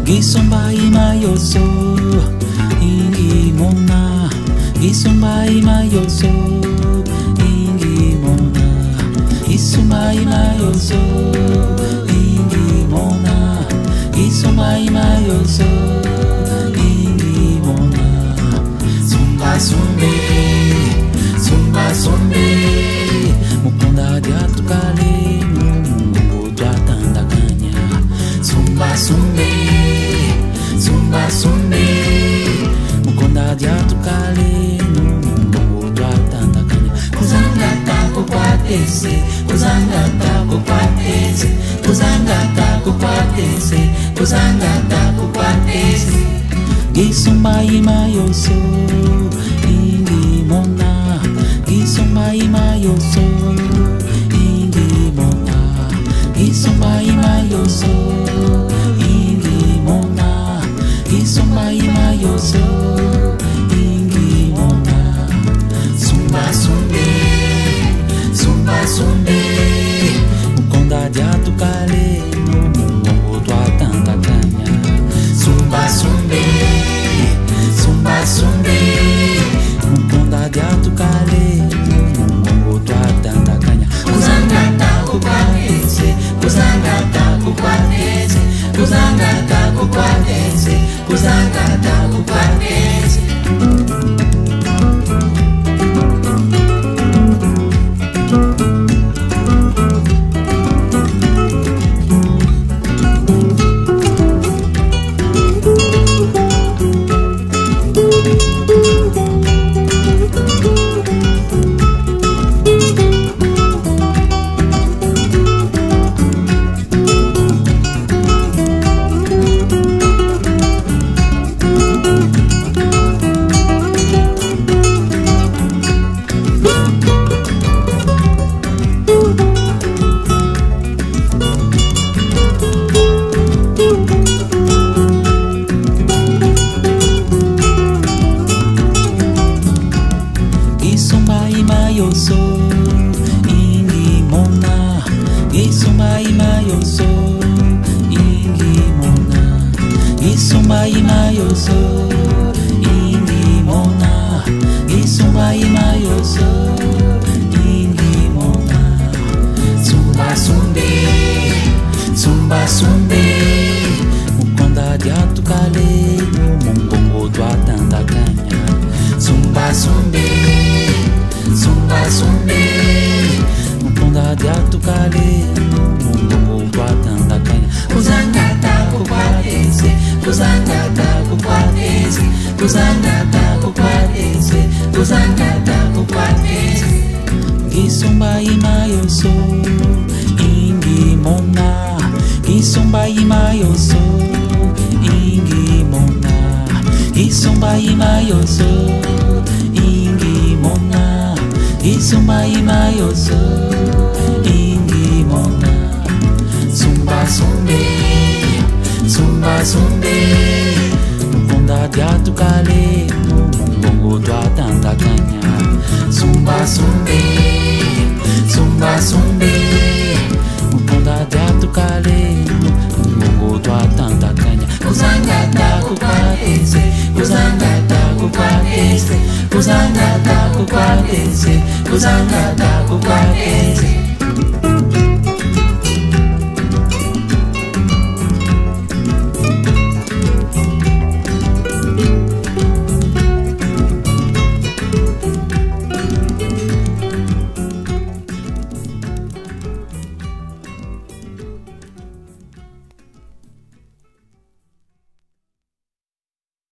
Gisomba imayoso ingi mona. Gisomba imayoso ingi mona. Gisomba imayoso ingi mona. Gisomba imayoso ingi mona. Zumba zumbe, zumba zumbe. Mukunda diatu kale mungu twatanda kanya. Zumba zumbe, zumba zumbe. Mukunda diatu kale mungu twatanda kanya. Kuzanga tako kwatese, kuzanga tako kwatese, kuzanga tako kwatese, kuzanga tako kwatese. Gisomba imayoso ingi mona. Gisomba imayoso ingi mona. Gisomba imayoso ingi mona. Gisomba imayoso ingi mona. Zumba zumbe, zumba zumbe. Mukonda diatu kale mungu twatanda kanya. Zumba zumbe, zumba zumbe. Mukonda diatu kale mungu twatanda kanya. Kuzanga tako kwatese, kuzanga tako kwatese, kuzanga tako kwatese, kuzanga tako kwatese. Gisomba imayoso ingi mona. Gisomba imayoso ingi mona. Gisomba imayoso ingi mona. Gisomba imayoso ingi mona. Zumba zumbe, zumba zumbe. Mukonda diatu kale mungu twatanda kanya. Zumba zumbe, zumba zumbe. Mukonda diatu kale mungu twatanda kanya. Kuzanga tako kwatese, kuzanga tako kwatese, kuzanga tako kwatese, kuzanga tako kwatese. Gisomba imayoso ingi mona. Gisomba imayoso ingi mona. Gisomba imayoso ingi mona. Gisomba imayoso ingi mona. Zumba zumbe, zumba zumbe. Mukonda diatu kale mungu twatanda kanya. Zumba zumbe, zumba zumbe. Mukonda diatu kale mungu twatanda kanya. Kuzanga tako kwatese, kuzanga tako kwatese, kuzanga tako kwatese, kuzanga tako kwatese.